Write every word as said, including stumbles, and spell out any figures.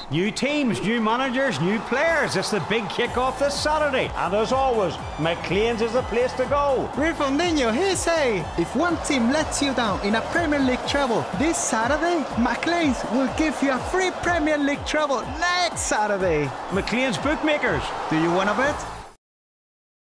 New teams, new managers, new players. It's the big kick-off this Saturday. And as always, McLean's is the place to go. Refundinho, he say, if one team lets you down in a Premier League treble this Saturday, McLean's will give you a free Premier League treble next Saturday. McLean's Bookmakers. Do you wanna bet?